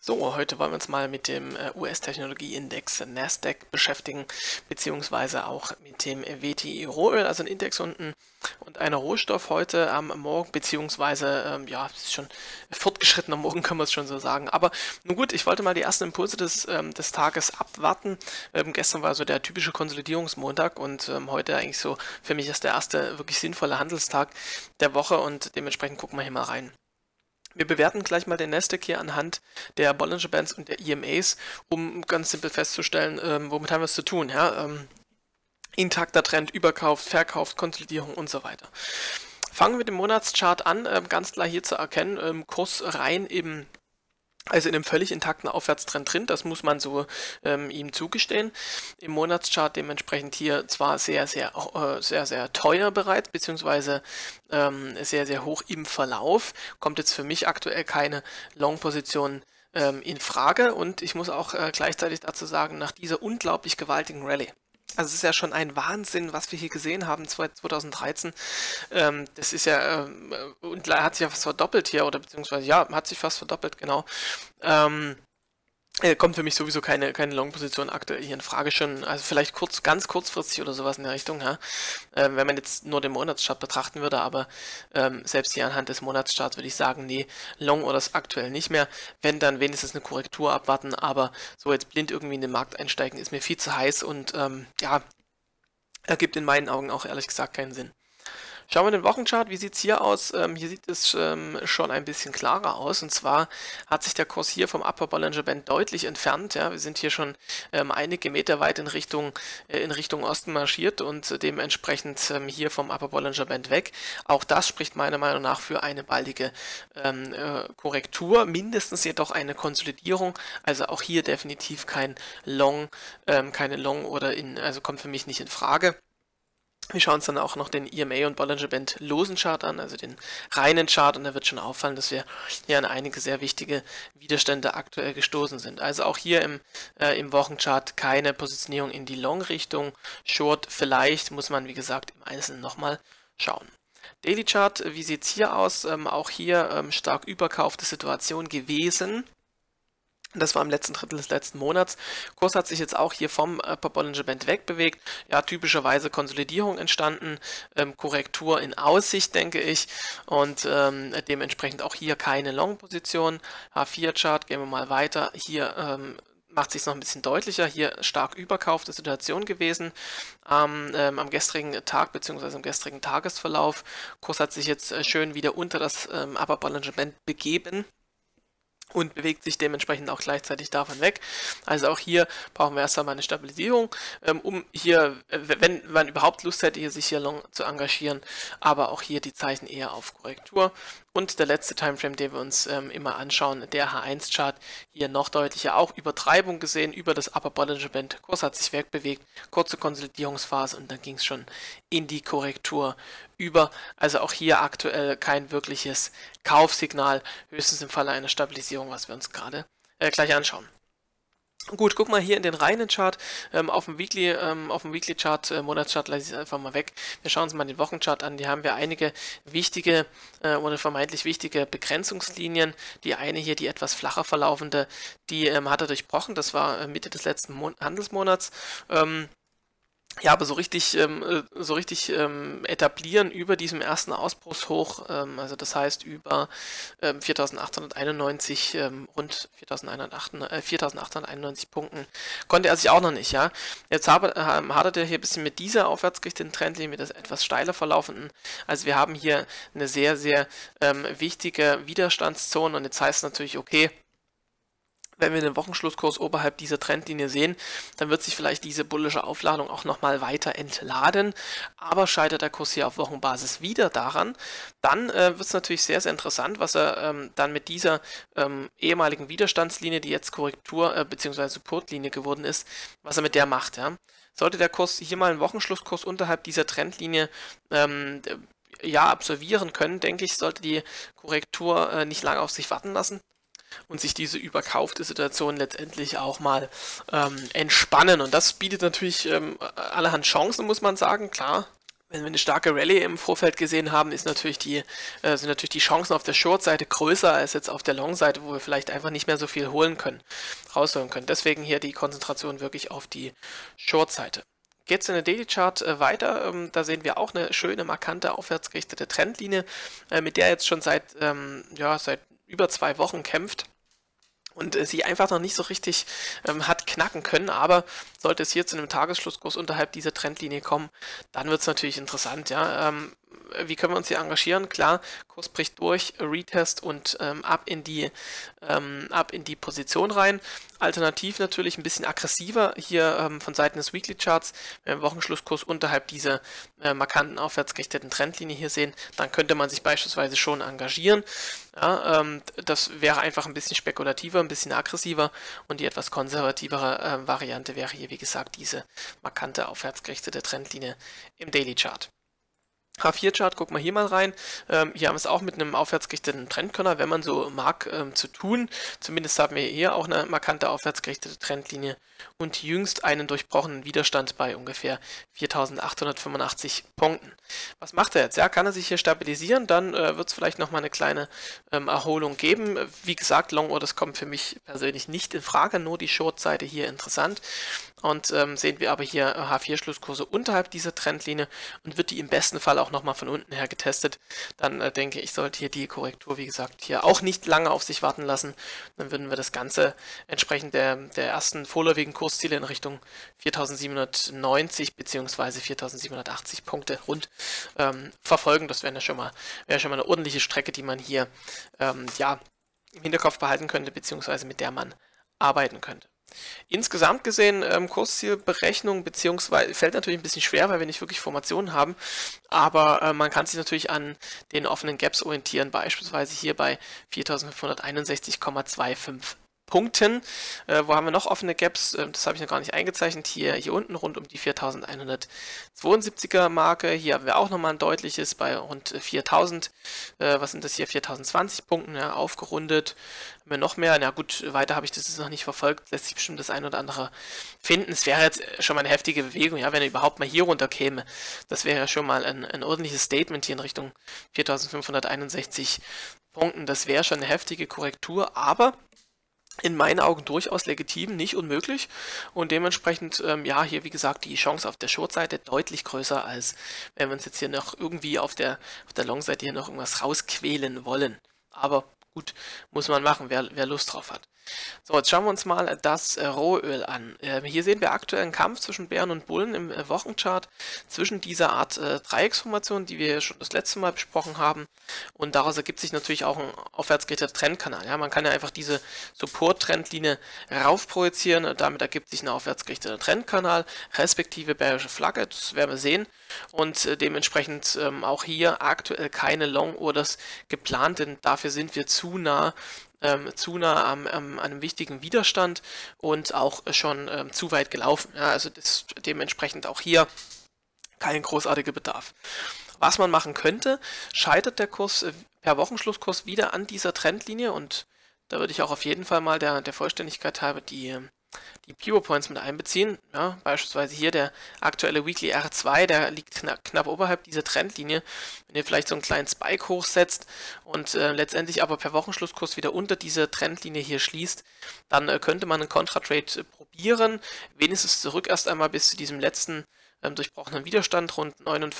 So, heute wollen wir uns mal mit dem US-Technologie-Index Nasdaq beschäftigen, beziehungsweise auch mit dem WTI Rohöl, also ein Index und einer Rohstoff heute am Morgen, beziehungsweise, ja, es ist schon fortgeschritten am Morgen, können wir es schon so sagen. Aber nun gut, ich wollte mal die ersten Impulse des Tages abwarten. Gestern war so der typische Konsolidierungsmontag und heute eigentlich so für mich ist der erste wirklich sinnvolle Handelstag der Woche und dementsprechend gucken wir hier mal rein. Wir bewerten gleich mal den Nasdaq hier anhand der Bollinger Bands und der EMAs, um ganz simpel festzustellen, womit haben wir es zu tun. Ja? Intakter Trend, Überkauf, Verkauf, Konsolidierung und so weiter. Fangen wir mit dem Monatschart an, ganz klar hier zu erkennen, Kurs rein in einem völlig intakten Aufwärtstrend drin, das muss man so ihm zugestehen. Im Monatschart dementsprechend hier zwar sehr teuer bereits, beziehungsweise sehr, sehr hoch im Verlauf, kommt jetzt für mich aktuell keine Long-Position in Frage und ich muss auch gleichzeitig dazu sagen, nach dieser unglaublich gewaltigen Rallye. Also es ist ja schon ein Wahnsinn, was wir hier gesehen haben 2013. Das ist ja, und hat sich ja fast verdoppelt hier, oder beziehungsweise, ja, hat sich fast verdoppelt, genau. Kommt für mich sowieso keine Long-Position aktuell hier in Frage schon, also vielleicht ganz kurzfristig oder sowas in der Richtung, ja. Wenn man jetzt nur den Monatschart betrachten würde, aber selbst hier anhand des Monatscharts würde ich sagen, nee, Long oder das aktuell nicht mehr, wenn dann wenigstens eine Korrektur abwarten, aber so jetzt blind irgendwie in den Markt einsteigen ist mir viel zu heiß und ja, ergibt in meinen Augen auch ehrlich gesagt keinen Sinn. Schauen wir den Wochenchart, wie sieht es hier aus? Hier sieht es schon ein bisschen klarer aus, und zwar hat sich der Kurs hier vom Upper Bollinger Band deutlich entfernt. Ja, wir sind hier schon einige Meter weit in Richtung Osten marschiert und dementsprechend hier vom Upper Bollinger Band weg. Auch das spricht meiner Meinung nach für eine baldige Korrektur, mindestens jedoch eine Konsolidierung. Also auch hier definitiv keine Long oder also kommt für mich nicht in Frage. Wir schauen uns dann auch noch den EMA und Bollinger Band losen Chart an, also den reinen Chart, und da wird schon auffallen, dass wir hier an einige sehr wichtige Widerstände aktuell gestoßen sind. Also auch hier im Wochenchart keine Positionierung in die Long-Richtung. Short vielleicht, muss man wie gesagt im Einzelnen nochmal schauen. Daily Chart, wie sieht es hier aus? Auch hier stark überkaufte Situation gewesen. Das war im letzten Drittel des letzten Monats. Kurs hat sich jetzt auch hier vom Upper Bollinger Band wegbewegt. Ja, typischerweise Konsolidierung entstanden, Korrektur in Aussicht, denke ich. Und dementsprechend auch hier keine Long-Position. H4-Chart, gehen wir mal weiter. Hier macht sich noch ein bisschen deutlicher. Hier stark überkaufte Situation gewesen am gestrigen Tag bzw. am gestrigen Tagesverlauf. Kurs hat sich jetzt schön wieder unter das Upper Bollinger Band begeben und bewegt sich dementsprechend auch gleichzeitig davon weg. Also auch hier brauchen wir erst einmal eine Stabilisierung, um hier, wenn man überhaupt Lust hätte, hier sich hier long zu engagieren, aber auch hier die Zeichen eher auf Korrektur. Und der letzte Timeframe, den wir uns immer anschauen, der H1-Chart, hier noch deutlicher, auch Übertreibung gesehen über das Upper Bollinger Band. Kurs hat sich wegbewegt, kurze Konsolidierungsphase und dann ging es schon in die Korrektur über. Also auch hier aktuell kein wirkliches Kaufsignal, höchstens im Falle einer Stabilisierung, was wir uns gerade gleich anschauen. Gut, guck mal hier in den reinen Chart, auf dem Weekly Chart, Monatschart lasse ich es einfach mal weg. Wir schauen uns mal den Wochenchart an, die haben wir einige wichtige oder vermeintlich wichtige Begrenzungslinien. Die eine hier, die etwas flacher verlaufende, die hat er durchbrochen, das war Mitte des letzten Handelsmonats. Ja, aber so richtig etablieren über diesem ersten Ausbruchshoch, also das heißt über 4.891, rund 4.891 Punkten, konnte er sich auch noch nicht, ja. Jetzt hadert er hier ein bisschen mit dieser aufwärtsgerichteten Trendlinie, mit der etwas steiler verlaufenden. Also wir haben hier eine sehr, sehr wichtige Widerstandszone, und jetzt heißt es natürlich, okay, wenn wir den Wochenschlusskurs oberhalb dieser Trendlinie sehen, dann wird sich vielleicht diese bullische Aufladung auch nochmal weiter entladen. Aber scheitert der Kurs hier auf Wochenbasis wieder daran, dann wird es natürlich sehr, sehr interessant, was er dann mit dieser ehemaligen Widerstandslinie, die jetzt Korrektur bzw. Supportlinie geworden ist, was er mit der macht. Ja. Sollte der Kurs hier mal einen Wochenschlusskurs unterhalb dieser Trendlinie ja, absolvieren können, denke ich, sollte die Korrektur nicht lange auf sich warten lassen und sich diese überkaufte Situation letztendlich auch mal entspannen. Und das bietet natürlich allerhand Chancen, muss man sagen, klar. Wenn wir eine starke Rallye im Vorfeld gesehen haben, sind natürlich die Chancen auf der Short-Seite größer als jetzt auf der Long-Seite, wo wir vielleicht einfach nicht mehr so viel rausholen können. Deswegen hier die Konzentration wirklich auf die Short-Seite. Geht es in der Daily Chart weiter, da sehen wir auch eine schöne, markante, aufwärtsgerichtete Trendlinie, mit der jetzt schon seit über 2 Wochen kämpft. Und sie einfach noch nicht so richtig hat knacken können, aber sollte es hier zu einem Tagesschlusskurs unterhalb dieser Trendlinie kommen, dann wird es natürlich interessant, ja. Wie können wir uns hier engagieren? Klar, Kurs bricht durch, Retest und ab in die Position rein. Alternativ natürlich ein bisschen aggressiver hier von Seiten des Weekly Charts. Wenn wir im Wochenschlusskurs unterhalb dieser markanten aufwärtsgerichteten Trendlinie hier sehen, dann könnte man sich beispielsweise schon engagieren. Ja, das wäre einfach ein bisschen spekulativer, ein bisschen aggressiver, und die etwas konservativere Variante wäre hier, wie gesagt, diese markante aufwärtsgerichtete Trendlinie im Daily Chart. H4-Chart, gucken wir hier mal rein. Hier haben wir es auch mit einem aufwärtsgerichteten Trendkörner, wenn man so mag, zu tun. Zumindest haben wir hier auch eine markante aufwärtsgerichtete Trendlinie und jüngst einen durchbrochenen Widerstand bei ungefähr 4.885 Punkten. Was macht er jetzt? Ja, kann er sich hier stabilisieren, dann wird es vielleicht nochmal eine kleine Erholung geben. Wie gesagt, Long Orders kommen für mich persönlich nicht in Frage, nur die Short-Seite hier interessant. Und sehen wir aber hier H4-Schlusskurse unterhalb dieser Trendlinie und wird die im besten Fall auch nochmal von unten her getestet, dann denke ich, sollte hier die Korrektur, wie gesagt, hier auch nicht lange auf sich warten lassen. Dann würden wir das Ganze entsprechend der ersten vorläufigen Kursziele in Richtung 4.790 bzw. 4.780 Punkte rund verfolgen. Das wäre ja schon mal eine ordentliche Strecke, die man hier im Hinterkopf behalten könnte, beziehungsweise mit der man arbeiten könnte. Insgesamt gesehen, Kurszielberechnung beziehungsweise fällt natürlich ein bisschen schwer, weil wir nicht wirklich Formationen haben, aber man kann sich natürlich an den offenen Gaps orientieren, beispielsweise hier bei 4.561,25 Punkten. Wo haben wir noch offene Gaps? Das habe ich noch gar nicht eingezeichnet. Hier unten rund um die 4.172er Marke. Hier haben wir auch nochmal ein deutliches bei rund 4.000. Was sind das hier? 4.020 Punkten, ja, aufgerundet. Haben wir noch mehr? Na gut, weiter habe ich das jetzt noch nicht verfolgt. Lässt sich bestimmt das ein oder andere finden. Es wäre jetzt schon mal eine heftige Bewegung, ja, wenn er überhaupt mal hier runter käme. Das wäre ja schon mal ein ordentliches Statement hier in Richtung 4.561 Punkten. Das wäre schon eine heftige Korrektur, aber in meinen Augen durchaus legitim, nicht unmöglich, und dementsprechend, hier wie gesagt, die Chance auf der Short-Seite deutlich größer, als wenn wir uns jetzt hier noch irgendwie auf der Long-Seite hier noch irgendwas rausquälen wollen. Aber gut, muss man machen, wer Lust drauf hat. So, jetzt schauen wir uns mal das Rohöl an. Hier sehen wir aktuell einen Kampf zwischen Bären und Bullen im Wochenchart, zwischen dieser Art Dreiecksformation, die wir schon das letzte Mal besprochen haben, und daraus ergibt sich natürlich auch ein aufwärtsgerichteter Trendkanal. Ja, man kann ja einfach diese Support-Trendlinie raufprojizieren, und damit ergibt sich ein aufwärtsgerichteter Trendkanal, respektive bärische Flagge, das werden wir sehen, und dementsprechend auch hier aktuell keine Long Orders geplant, denn dafür sind wir zu nah an einem wichtigen Widerstand und auch schon zu weit gelaufen. Ja, also dementsprechend auch hier kein großartiger Bedarf. Was man machen könnte, scheitert der Kurs per Wochenschlusskurs wieder an dieser Trendlinie, und da würde ich auch auf jeden Fall mal der Vollständigkeit halber die Pivot Points mit einbeziehen. Ja, beispielsweise hier der aktuelle Weekly R2, der liegt knapp oberhalb dieser Trendlinie. Wenn ihr vielleicht so einen kleinen Spike hochsetzt und letztendlich aber per Wochenschlusskurs wieder unter diese Trendlinie hier schließt, dann könnte man einen Contra-Trade probieren, wenigstens zurück erst einmal bis zu diesem letzten durchbrochenen Widerstand rund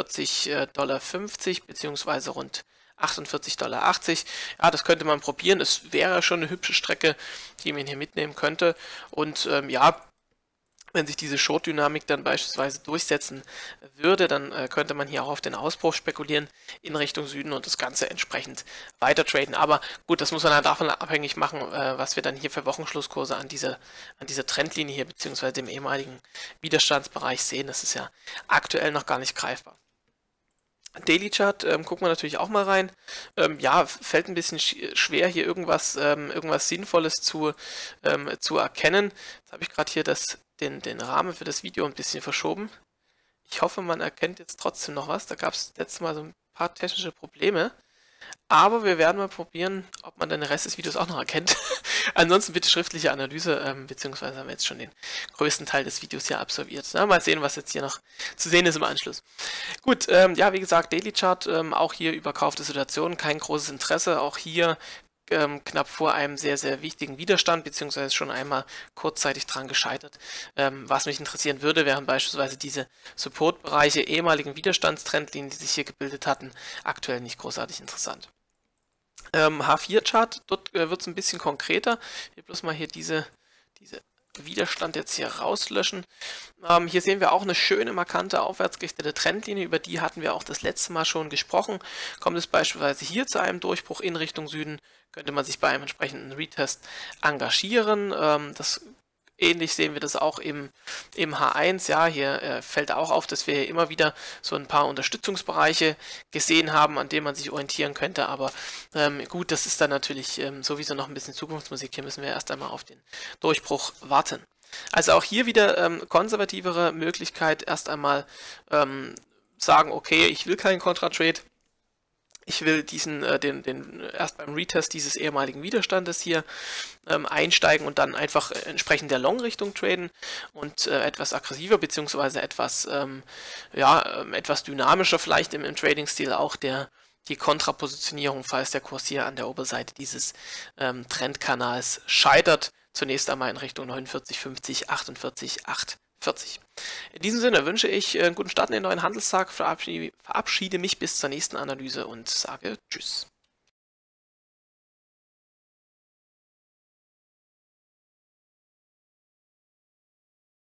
49,50 $, beziehungsweise rund 48,80 $. Ja, das könnte man probieren. Es wäre schon eine hübsche Strecke, die man hier mitnehmen könnte. Und wenn sich diese Short-Dynamik dann beispielsweise durchsetzen würde, dann könnte man hier auch auf den Ausbruch spekulieren in Richtung Süden und das Ganze entsprechend weiter traden. Aber gut, das muss man halt davon abhängig machen, was wir dann hier für Wochenschlusskurse an dieser Trendlinie hier beziehungsweise dem ehemaligen Widerstandsbereich sehen. Das ist ja aktuell noch gar nicht greifbar. Daily Chart gucken wir natürlich auch mal rein. Fällt ein bisschen schwer, hier irgendwas Sinnvolles zu erkennen. Jetzt habe ich gerade hier den Rahmen für das Video ein bisschen verschoben. Ich hoffe, man erkennt jetzt trotzdem noch was. Da gab es letztes Mal so ein paar technische Probleme. Aber wir werden mal probieren, ob man den Rest des Videos auch noch erkennt. Ansonsten bitte schriftliche Analyse, beziehungsweise haben wir jetzt schon den größten Teil des Videos hier absolviert. Na, mal sehen, was jetzt hier noch zu sehen ist im Anschluss. Gut, ja, wie gesagt, Daily Chart, auch hier überkaufte Situation, kein großes Interesse. Auch hier knapp vor einem sehr, sehr wichtigen Widerstand, beziehungsweise schon einmal kurzzeitig dran gescheitert. Was mich interessieren würde, wären beispielsweise diese Support-Bereiche, ehemaligen Widerstandstrendlinien, die sich hier gebildet hatten, aktuell nicht großartig interessant. H4-Chart, dort wird es ein bisschen konkreter. Hier bloß mal hier diese Widerstand jetzt hier rauslöschen. Hier sehen wir auch eine schöne, markante, aufwärtsgerichtete Trendlinie, über die hatten wir auch das letzte Mal schon gesprochen. Kommt es beispielsweise hier zu einem Durchbruch in Richtung Süden, könnte man sich bei einem entsprechenden Retest engagieren. Ähnlich sehen wir das auch im H1. Ja, hier fällt auch auf, dass wir hier immer wieder so ein paar Unterstützungsbereiche gesehen haben, an denen man sich orientieren könnte. Aber gut, das ist dann natürlich sowieso noch ein bisschen Zukunftsmusik. Hier müssen wir erst einmal auf den Durchbruch warten. Also auch hier wieder konservativere Möglichkeit. Erst einmal sagen, okay, ich will keinen Contra-Trade. Ich will erst beim Retest dieses ehemaligen Widerstandes hier einsteigen und dann einfach entsprechend der Long-Richtung traden und etwas aggressiver beziehungsweise etwas dynamischer vielleicht im Trading-Stil auch die Kontrapositionierung, falls der Kurs hier an der Oberseite dieses Trendkanals scheitert. Zunächst einmal in Richtung 49,50, 48,8. 40. In diesem Sinne wünsche ich einen guten Start in den neuen Handelstag, verabschiede mich bis zur nächsten Analyse und sage Tschüss.